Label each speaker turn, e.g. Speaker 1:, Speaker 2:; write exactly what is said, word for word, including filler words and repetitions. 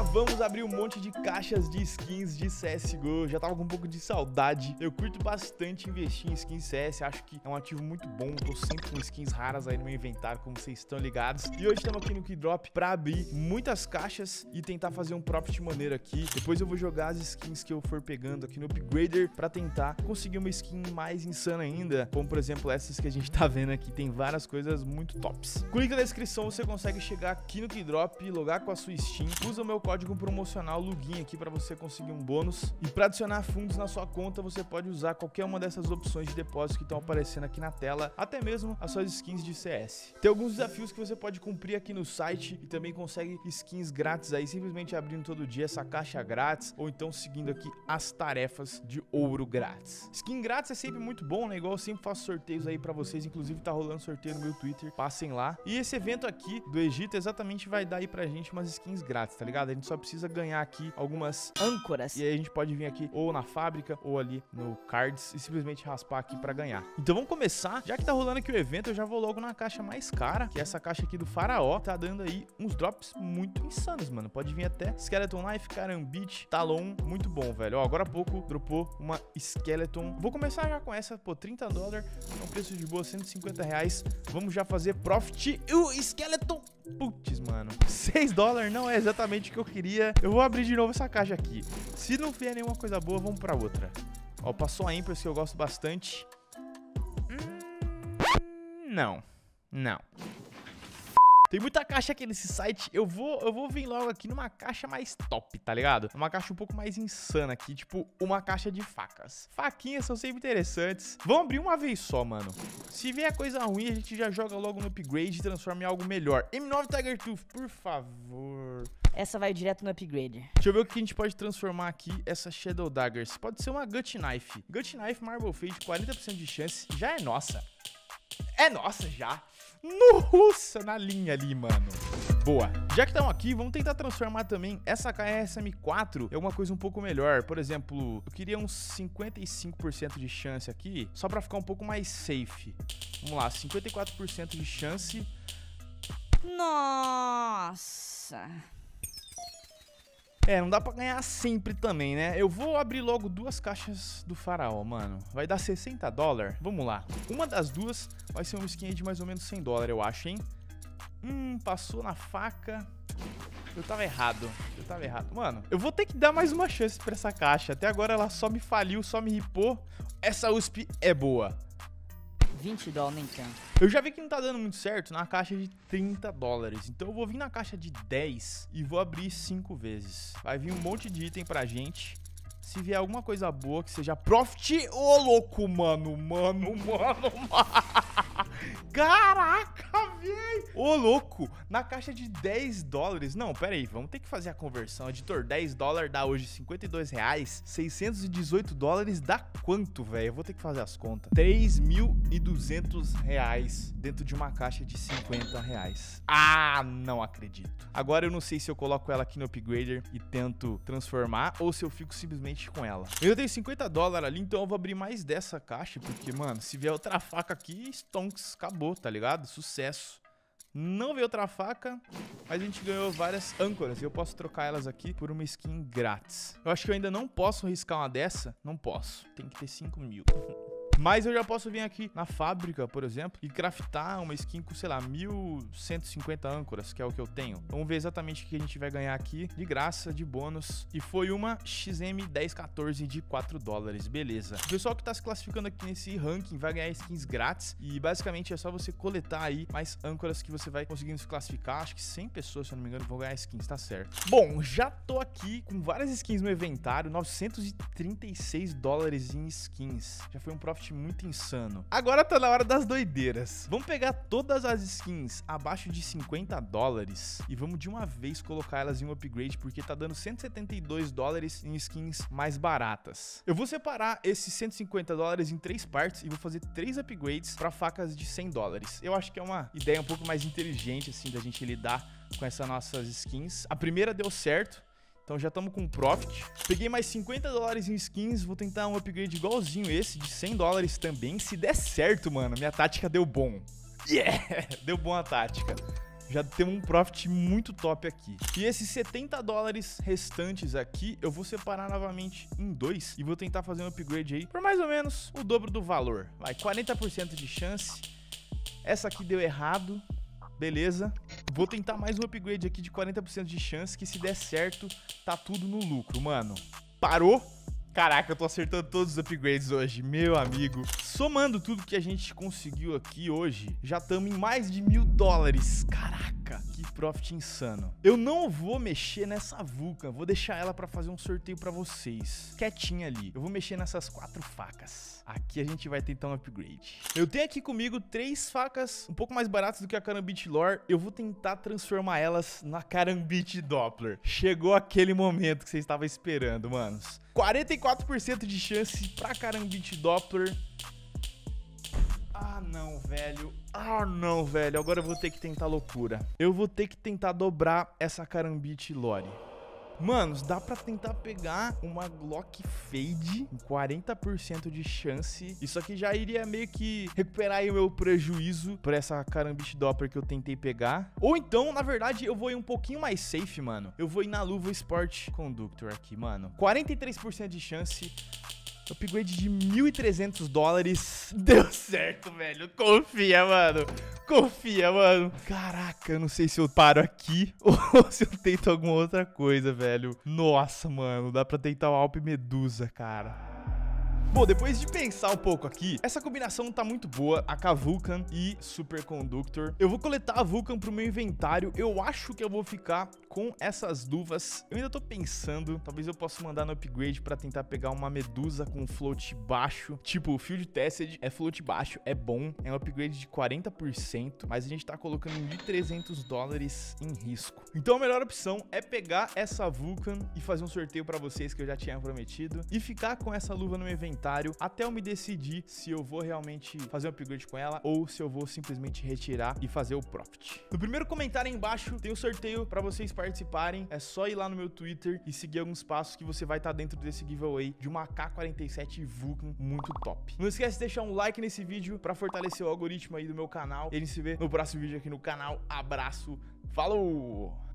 Speaker 1: vamos abrir um monte de caixas de skins de C S G O. Já tava com um pouco de saudade. Eu curto bastante investir em skins C S. Acho que é um ativo muito bom. Tô sempre com skins raras aí no meu inventário, como vocês estão ligados. E hoje estamos aqui no Keydrop pra abrir muitas caixas e tentar fazer um profit maneiro aqui. Depois eu vou jogar as skins que eu for pegando aqui no Upgrader pra tentar conseguir uma skin mais insana ainda. Como, por exemplo, essas que a gente tá vendo aqui. Tem várias coisas muito tops. Com o link da descrição você consegue chegar aqui no Keydrop, logar com a sua Steam. Usa o meu código promocional Lugin aqui pra você conseguir um bônus. E pra adicionar fundos na sua conta, você pode usar qualquer uma dessas opções de depósito que estão aparecendo aqui na tela. Até mesmo as suas skins de C S. Tem alguns desafios que você pode cumprir aqui no site e também consegue skins grátis aí, simplesmente abrindo todo dia essa caixa grátis ou então seguindo aqui as tarefas de ouro grátis. Skin grátis é sempre muito bom, né? Igual eu sempre faço sorteios aí pra vocês, inclusive tá rolando sorteio no meu Twitter, passem lá. E esse evento aqui do Egito exatamente vai dar aí pra gente umas skins grátis, tá ligado? A gente só precisa ganhar aqui algumas âncoras e aí a gente pode vir aqui ou na fábrica ou ali no Cards e simplesmente raspar aqui pra ganhar. Então vamos começar. Já que tá rolando aqui o evento, eu já vou logo na caixa mais cara, que é essa caixa aqui do Faraó. Tá dando aí uns drops muito insanos, mano. Pode vir até Skeleton Knife, Karambit, Talon, muito bom, velho. Ó, agora há pouco dropou uma Skeleton. Vou começar já com essa, pô, trinta dólares, é um preço de boa, cento e cinquenta reais. Vamos já fazer profit. O Skeleton, putz, mano, seis dólares não é exatamente o que eu queria. Eu vou abrir de novo essa caixa aqui. Se não vier nenhuma coisa boa, vamos pra outra. Ó, passou a Empress, que eu gosto bastante. Hum, não, não. Tem muita caixa aqui nesse site. Eu vou, eu vou vir logo aqui numa caixa mais top, tá ligado? Uma caixa um pouco mais insana aqui, tipo uma caixa de facas. Faquinhas são sempre interessantes. Vamos abrir uma vez só, mano. Se vier coisa ruim, a gente já joga logo no upgrade e transforma em algo melhor. M nove Tiger Tooth, por favor.
Speaker 2: Essa vai direto no upgrade.
Speaker 1: Deixa eu ver o que a gente pode transformar aqui. Essa Shadow Daggers. Pode ser uma Gut Knife. Gut Knife Marble Fade, quarenta por cento de chance. Já é nossa. É nossa já. Nossa, na linha ali, mano. Boa. Já que estão aqui, vamos tentar transformar também essa K S M quatro em alguma coisa um pouco melhor. Por exemplo, eu queria uns cinquenta e cinco por cento de chance aqui, só pra ficar um pouco mais safe. Vamos lá, cinquenta e quatro por cento de chance.
Speaker 2: Nossa.
Speaker 1: É, não dá pra ganhar sempre também, né? Eu vou abrir logo duas caixas do Faraó, mano. Vai dar sessenta dólares? Vamos lá. Uma das duas vai ser uma skin de mais ou menos cem dólares, eu acho, hein? Hum, passou na faca. Eu tava errado. Eu tava errado. Mano, eu vou ter que dar mais uma chance pra essa caixa. Até agora ela só me faliu, só me ripou. Essa U S P é boa.
Speaker 2: vinte dólares, nem tanto.
Speaker 1: Eu já vi que não tá dando muito certo na caixa de trinta dólares. Então eu vou vir na caixa de dez e vou abrir cinco vezes. Vai vir um monte de item pra gente. Se vier alguma coisa boa que seja profit... Ô, oh, louco, mano. Mano, mano, mano. Caraca, velho. Ô, oh, louco. Na caixa de dez dólares. Não, pera aí. Vamos ter que fazer a conversão. Editor, dez dólares dá hoje cinquenta e dois reais. seiscentos e dezoito dólares dá quanto, velho? Eu vou ter que fazer as contas. três mil e duzentos reais dentro de uma caixa de cinquenta reais. Ah, não acredito. Agora eu não sei se eu coloco ela aqui no Upgrader e tento transformar ou se eu fico simplesmente com ela. Eu dei cinquenta dólares ali, então eu vou abrir mais dessa caixa, porque, mano, se vier outra faca aqui, stonks, acabou, tá ligado? Sucesso. Não veio outra faca, mas a gente ganhou várias âncoras e eu posso trocar elas aqui por uma skin grátis. Eu acho que eu ainda não posso arriscar uma dessa. Não posso. Tem que ter cinco mil. Mas eu já posso vir aqui na fábrica, por exemplo, e craftar uma skin com, sei lá, mil cento e cinquenta âncoras, que é o que eu tenho. Vamos ver exatamente o que a gente vai ganhar aqui de graça, de bônus. E foi uma X M dez quatorze de quatro dólares, beleza. O pessoal que tá se classificando aqui nesse ranking vai ganhar skins grátis e basicamente é só você coletar aí mais âncoras que você vai conseguindo se classificar. Acho que cem pessoas, se eu não me engano, vão ganhar skins, tá certo. Bom, já tô aqui com várias skins no inventário, novecentos e trinta e seis dólares em skins. Já foi um profit muito insano. Agora tá na hora das doideiras. Vamos pegar todas as skins abaixo de cinquenta dólares e vamos de uma vez colocar elas em um upgrade, porque tá dando cento e setenta e dois dólares em skins mais baratas. Eu vou separar esses cento e cinquenta dólares em três partes e vou fazer três upgrades para facas de cem dólares. Eu acho que é uma ideia um pouco mais inteligente assim da gente lidar com essas nossas skins. A primeira deu certo. Então já estamos com profit. Peguei mais cinquenta dólares em skins. Vou tentar um upgrade igualzinho esse, de cem dólares também. Se der certo, mano, minha tática deu bom. Yeah! Deu bom a tática. Já temos um profit muito top aqui. E esses setenta dólares restantes aqui, eu vou separar novamente em dois e vou tentar fazer um upgrade aí por mais ou menos o dobro do valor. Vai, quarenta por cento de chance. Essa aqui deu errado. Beleza. Vou tentar mais um upgrade aqui de quarenta por cento de chance, que se der certo, tá tudo no lucro, mano. Parou? Caraca, eu tô acertando todos os upgrades hoje, meu amigo. Somando tudo que a gente conseguiu aqui hoje, já estamos em mais de mil dólares. Caraca, que profit insano. Eu não vou mexer nessa Vulcan, vou deixar ela pra fazer um sorteio pra vocês. Quietinha ali. Eu vou mexer nessas quatro facas. Aqui a gente vai tentar um upgrade. Eu tenho aqui comigo três facas um pouco mais baratas do que a Karambit Lore. Eu vou tentar transformar elas na Karambit Doppler. Chegou aquele momento que vocês estavam esperando, manos. quarenta e quatro por cento de chance pra Karambit Doppler. Ah, não, velho. Ah, não, velho. Agora eu vou ter que tentar loucura. Eu vou ter que tentar dobrar essa Karambit Lore. Manos, dá pra tentar pegar uma Glock Fade com quarenta por cento de chance. Isso aqui já iria meio que recuperar aí o meu prejuízo por essa Karambit Doppler que eu tentei pegar. Ou então, na verdade, eu vou ir um pouquinho mais safe, mano. Eu vou ir na luva Sport Conductor aqui, mano. quarenta e três por cento de chance. Upgrade de mil e trezentos dólares. Deu certo, velho. Confia, mano. Confia, mano. Caraca, eu não sei se eu paro aqui ou se eu tento alguma outra coisa, velho. Nossa, mano. Dá pra tentar o Alp Medusa, cara. Bom, depois de pensar um pouco aqui, essa combinação tá muito boa, a K Vulcan e Superconductor. Eu vou coletar a Vulcan pro meu inventário. Eu acho que eu vou ficar com essas luvas. Eu ainda tô pensando, talvez eu possa mandar no upgrade pra tentar pegar uma Medusa com float baixo. Tipo, o Field Tested é float baixo, é bom. É um upgrade de quarenta por cento, mas a gente tá colocando mil e trezentos dólares em risco. Então a melhor opção é pegar essa Vulcan e fazer um sorteio pra vocês que eu já tinha prometido e ficar com essa luva no meu inventário até eu me decidir se eu vou realmente fazer um upgrade com ela ou se eu vou simplesmente retirar e fazer o profit. No primeiro comentário aí embaixo tem um sorteio para vocês participarem. É só ir lá no meu Twitter e seguir alguns passos que você vai estar dentro desse giveaway de uma K quarenta e sete Vulcan muito top. Não esquece de deixar um like nesse vídeo para fortalecer o algoritmo aí do meu canal. E a gente se vê no próximo vídeo aqui no canal. Abraço, falou!